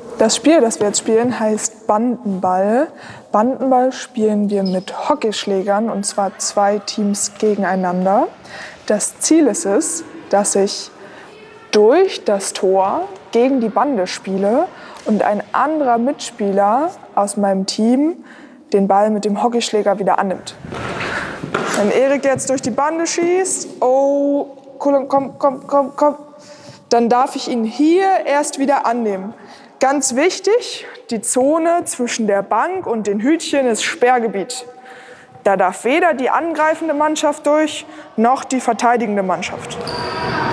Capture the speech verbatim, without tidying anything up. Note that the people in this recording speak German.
Das Spiel, das wir jetzt spielen, heißt Bandenball. Bandenball spielen wir mit Hockeyschlägern, und zwar zwei Teams gegeneinander. Das Ziel ist es, dass ich durch das Tor gegen die Bande spiele und ein anderer Mitspieler aus meinem Team den Ball mit dem Hockeyschläger wieder annimmt. Wenn Erik jetzt durch die Bande schießt, oh, komm, komm, komm, komm, komm, dann darf ich ihn hier erst wieder annehmen. Ganz wichtig, die Zone zwischen der Bank und den Hütchen ist Sperrgebiet. Da darf weder die angreifende Mannschaft durch, noch die verteidigende Mannschaft.